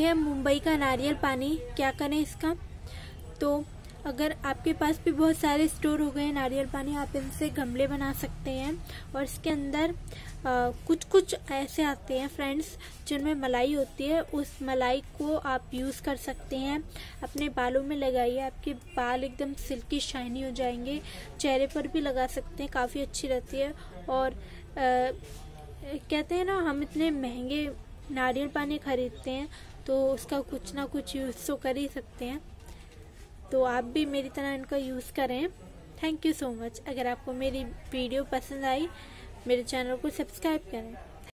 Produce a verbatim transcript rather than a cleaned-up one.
है मुंबई का नारियल पानी। क्या करें इसका, तो अगर आपके पास भी बहुत सारे स्टोर हो गए हैं नारियल पानी, आप इनसे गमले बना सकते हैं। और इसके अंदर आ, कुछ कुछ ऐसे आते हैं फ्रेंड्स जिनमें मलाई होती है, उस मलाई को आप यूज़ कर सकते हैं, अपने बालों में लगाइए, आपके बाल एकदम सिल्की शाइनी हो जाएंगे। चेहरे पर भी लगा सकते हैं, काफ़ी अच्छी रहती है। और आ, कहते हैं ना, हम इतने महंगे नारियल पानी खरीदते हैं तो उसका कुछ ना कुछ यूज़ तो कर ही सकते हैं। तो आप भी मेरी तरह इनका यूज़ करें। Thank you so much. अगर आपको मेरी वीडियो पसंद आई, मेरे चैनल को सब्सक्राइब करें।